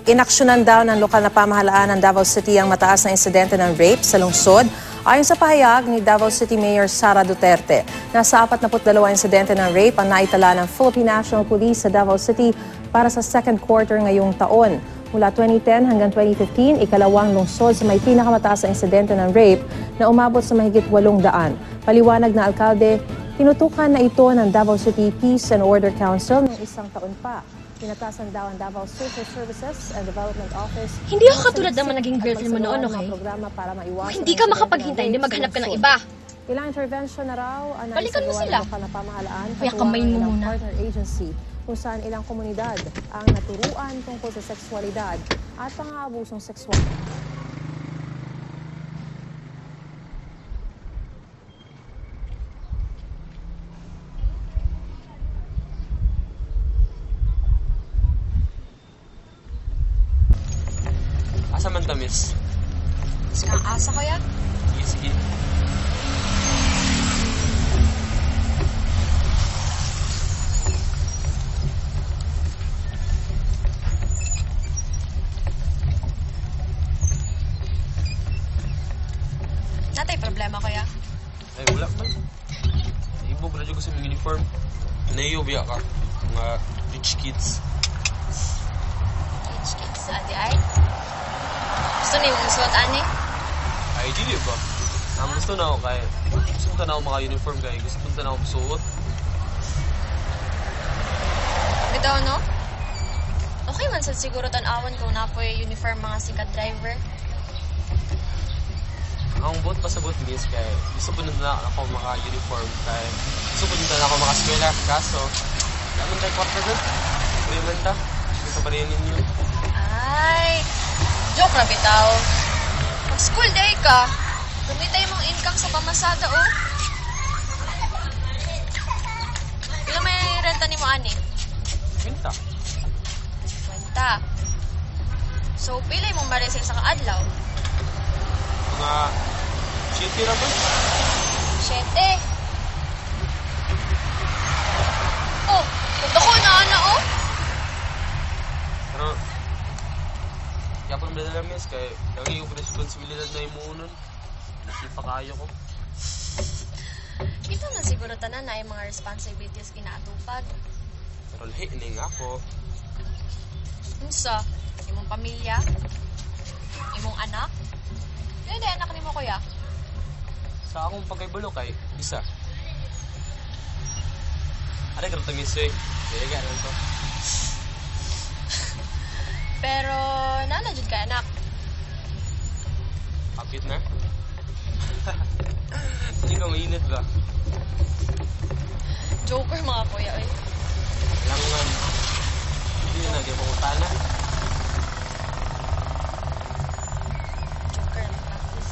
Inaksyonan daw ng lokal na pamahalaan ng Davao City ang mataas na insidente ng rape sa lungsod. Ayon sa pahayag ni Davao City Mayor Sara Duterte, nasa 42 insidente ng rape ang naitala ng Philippine National Police sa Davao City para sa second quarter ngayong taon. Mula 2010 hanggang 2015, ikalawang lungsod sa may pinakamataas na insidente ng rape na umabot sa mahigit 800. Paliwanag na alkalde, tinutukan na ito ng Davao City Peace and Order Council ng isang taon pa. Pinatasan daw ang Davao Social Services and Development Office. Hindi ako katulad naman naging girlfriend mo noon, okay? Hindi ka makapaghintay, hindi maghanap ka ng iba. Ilang intervention na raw ang balikan mo sila. na pamahalaan, kaya kamayin mo muna. Partner agency kung saan ilang komunidad ang naturuan tungkol sa sexualidad at pang-aabusong sexual. Asa man ta, miss? Ang asa ko yan? Sige. Natay problema ko yan? Ay, wala man. Ibog na dyan ko sa mga uniform. Naiyo biya ka. Mga rich kids. Rich kids sa adi ay? Gusto niyo mong suot, ani? Ay, dili ba? Gusto na ako kaya. Gusto na ako maka-uniform kaya. Gusto na ako suot. Bitaw, no? Okay man sad siguro tan-awan kung napoy uniform mga sikat driver. Ang bot pasabot, miss, kaya gusto po na ako maka-uniform kaya gusto po na ako maka-eskwela. Kaso, naman tayo kwarta doon. Puriman ta. Gusto pa rin ninyo. Ay, joke na bitaw. Mag-school day ka. Gumitay mong income sa pamasada, oh. Ilang may renta ni mo, ani? Minta. Renta. So, pilay mong maresin sa kaadlaw? Mga 7 na ba? 7. Oh, punta ko na, ana, oh. Pero, kaya pa naman miss, kaya lagi yung responsibilidad na imuunan. Nasipa kayo ko. Ito na siguro tanan na yung mga responsibilities kinaatupag. Pero lahi, hindi nga ako. Unsa? Imong pamilya? Imong anak? Hindi, anak ni mo, kuya. Sa akong pagkaibulo kay isa. Ano ka ito miss eh? Kaya gano'n to. Pero, nanajud ka, anak. Kapit na? Hindi ka mainit ba? Joker mga kuya, eh. Lang nga. Hindi na, di mo kutana. Joker na practice.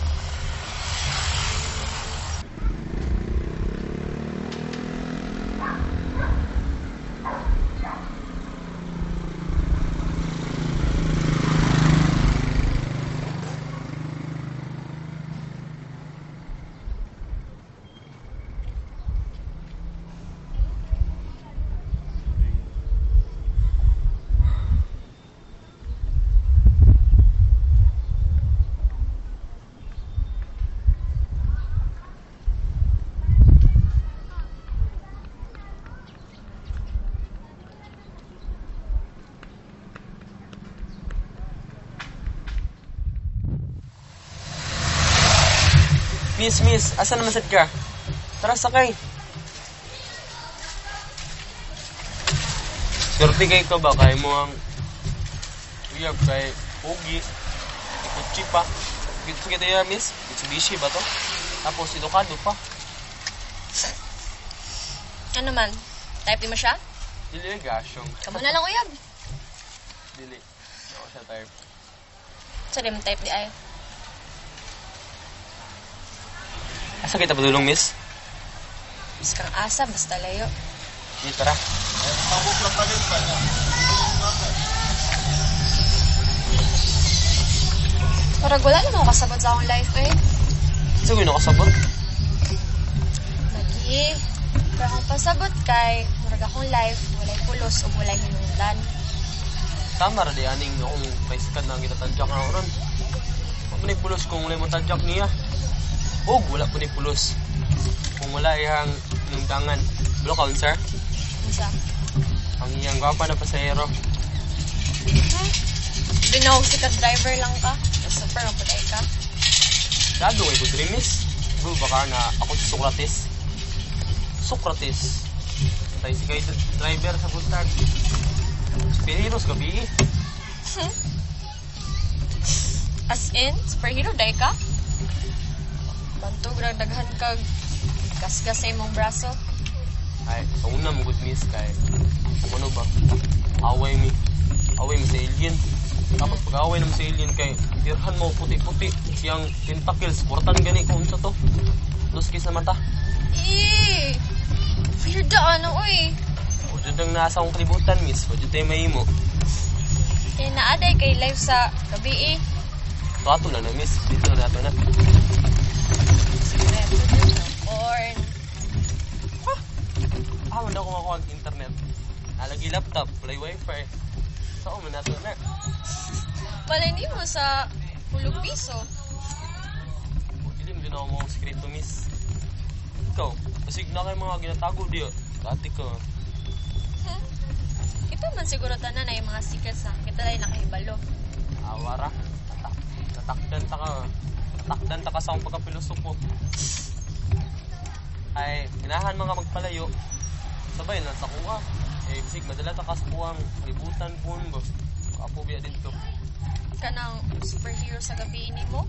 Miss, asa naman sad ka? Tara, sakay. Swerte kay ito ba? Kaya mo ang uyab kay Pogi. Ikutsi pa. Gito kita ya, miss. Mitsubishi ba to? Tapos edukado pa. Ano man? Type di mo siya? Dili, gasyong. Kamu na lang, uyab. Dili. Ako siya type. Sorry, mo type di ay. Asa kita padulong, miss? Mas kang asa, basta layo. Sige, tara. Parang wala naman ako kasabot sa akong life, eh. Saan ko yung nakasabot? Lagi. Pero akong pasabot kay, murag akong life, walay pulos o walay hinungdan. Tama ra di aning akong Traysikad na ginatadyak na ron. Wala po ni pulos kung wala mo tadyak niya. O, wala po ni pulos. Kung wala iyang nungdangan. Blue count, sir? Isa. Ang iyang gwapa na pasahero. Binawag sikat driver lang ka. Super mapuday ka. Dado ay good rimis. Bro, baka na ako si Socrates. Traysikad driver sa buntag. Superheroes gabi. As in, superhero day ka? Bantog ra daghan kag gasgas sa imong braso. Ay, sa una mo good miss kay kung ano ba? Away mi sa alien. Tapos pag-away naman sa alien kay dirhan mo puti-puti siyang tentacles. Kurtan gani kung unsa to. Luskis na mata. Eh! Weird da ano, uy. O dyan ang nasa akong kalibutan, miss. O dyan tayo mahimo. Kaya naaday kay live sa gabi eh. Bato na na, miss. Dito na nato na. Secret. Porn. Wala akong ako ang internet. Nalagi laptop, play wifi. Saan mo nato na? Palini mo sa 10 piso. Hindi mo din ako mga skripto, miss. Ikaw, basig na kayo mga ginatago diyo. Dati ko. Ito man siguro tanan na yung mga secrets na kita lang nakahibalo. Awara. Natakdan ta ka sa akong pagkapilosopo. Ay, ginahan mga magpalayo. Sabay, nasa kuha. Bisig, madala ta ka sa kuhang libutan po mo. Kapubya dito. Kanang superhero sa gabi ini mo?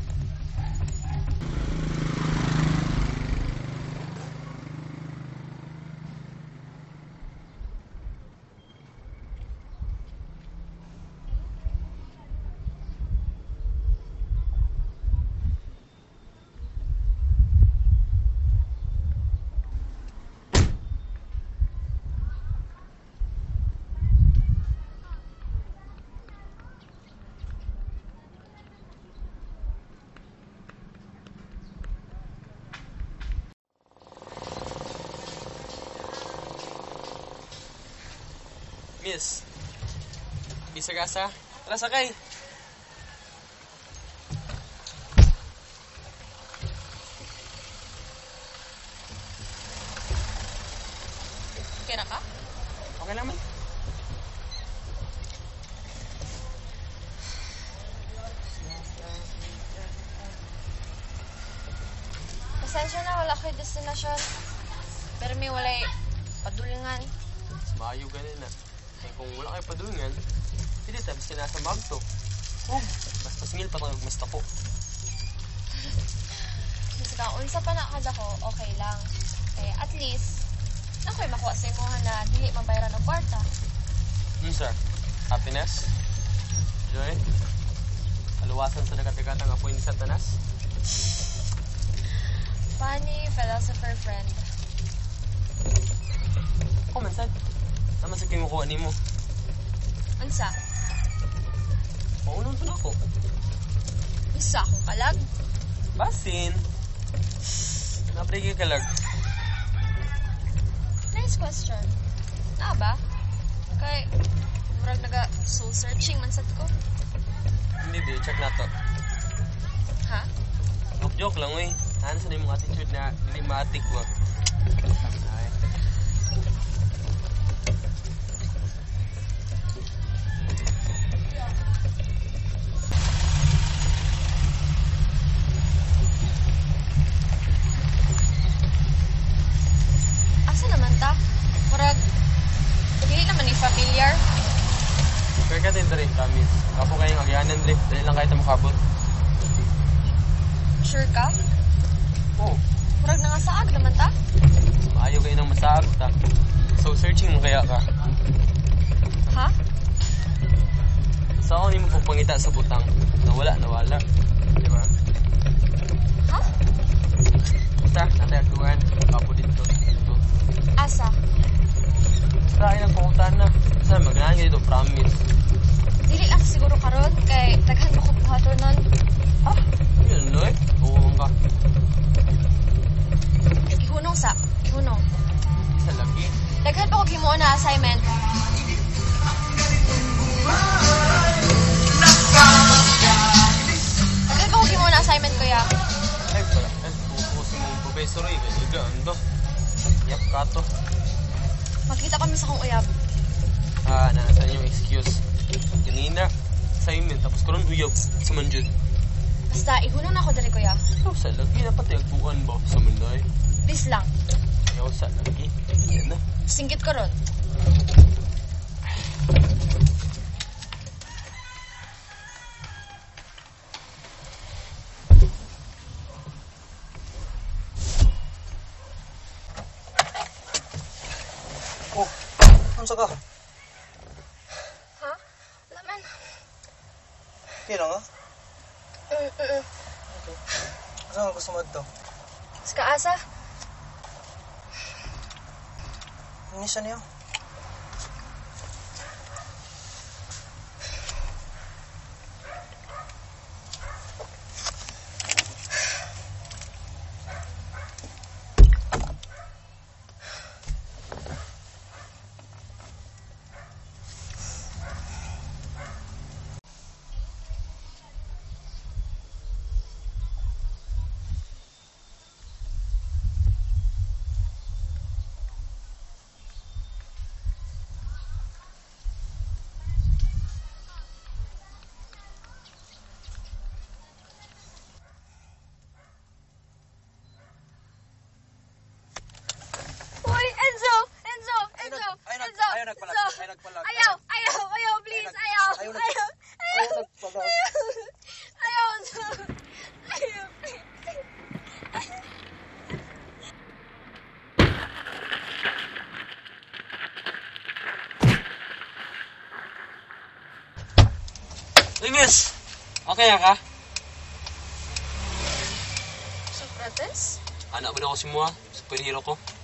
Miss, bisa gasa? Tara sakay. Kira ka? Okay lang man. Pasensya na, wala ko'y destinasyon. Pero may walay padulingan. Maayo ganin na. Eh kung wala kayo padungan, hindi tapos sinasa bag to. Mas pasingil pa tayo mas tako. Kasi kung unsa pa nakada ko, okay lang. Kaya at least, ako'y makuha sa imuhan na dili mabayaran ng kwarta. Sir. Happiness? Joy? Kaluwasan sa nagatigatang apoy ni Satanas? Funny philosopher friend. Ako man, sad. Naman sa kinukuha ni mo. Unsa? Paunon pa na ako. Unsa akong kalag? Basin. Nabrigi ka lag. Nice question. Ba? Kay, murag naga soul searching man sad ko. Hindi, di. Check na to. Ha? Joke lang, uy. Ano sa mong attitude na hindi maatik ko? Asa naman ta? Murag, dili naman ni familiar. Kaya ka din rin, promise. Kapo kayong agyanan rin. Dahil lang kahit na makabot. Sure ka? Oo. Murag nangasaag naman ta? Maayo kayo ng masaag ta. So, searching mo kaya ka. Ha? Sa ako ni mo pagpangita sa butang. Nawala. Di ba? Ha? Basta, natin atuan. Kapo dito. Asa? Basta, ay nagpakutan na. Basta, magnahan ka dito, promise. Dili lang siguro karon kay daghan mo ko buhaton nun. Ha? Yun, Loy. Buwang ka. Ihunong. Isa lagi. Daghan pa ko himuon na assignment. sorry. Kaya ando. Yap ka to. Magkita kami sa kong uyab. Nasa yung excuse. Kanina, assignment, tapos karon uyab sa manjud. Basta, ihunong na ako dali, kuya. Ayaw sa lagi, dapat agtuan ba sa manday? Please lang. Ayaw sa lagi. Yan na. Singkit ko ron. Oh, unsa ka? Ha? Laman. Kira nga? Okay. Asa nga gusto mo ito? Ska asa? Ini siya niyo. Uy, Enzo! Enzo! Enzo! Enzo! Ayaw nagpalag. Enzo! Ayaw nagpalag. Ayaw, please! Ayaw! Ayaw nagpalag. Ayaw, Enzo! Ayaw! Linis! Okay ka? Socrates? Anak mo na ako si Mua. Superhero ko.